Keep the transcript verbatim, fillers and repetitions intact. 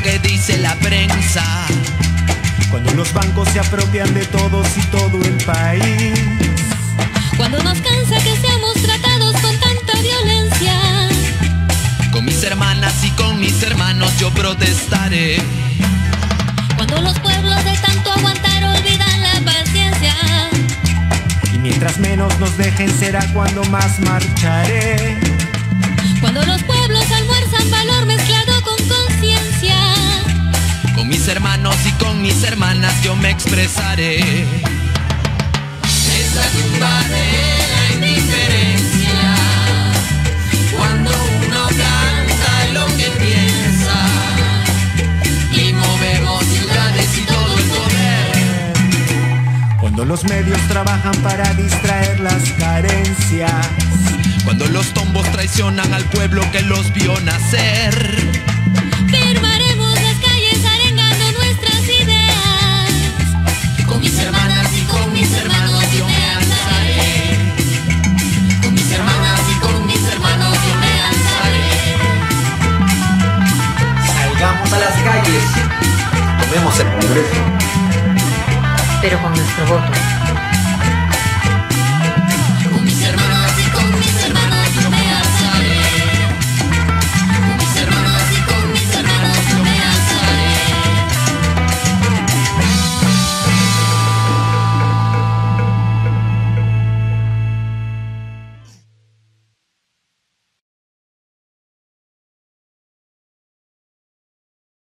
que dice la prensa. Cuando los bancos se apropian de todos y todo el país. Cuando nos cansa que seamos tratados con tanta violencia. Con mis hermanas y con mis hermanos yo protestaré. Cuando los pueblos de tanto aguantar olvidan la paciencia. Y mientras menos nos dejen será cuando más marcharé. Cuando los pueblos almuerzan valor mezclado con conciencia. Con mis hermanos y con mis hermanas yo me expresaré. Es la tumba de la indiferencia. Cuando uno canta lo que piensa y movemos ciudades y todo el poder. Cuando los medios trabajan para distraer las carencias. Cuando los tombos traicionan al pueblo que los vio nacer. Firmaremos las calles arengando nuestras ideas. Con mis hermanas y con mis hermanos yo me alzaré. Con mis hermanas y con mis hermanos yo me alzaré. Salgamos a las calles, tomemos el Congreso, pero con nuestro voto.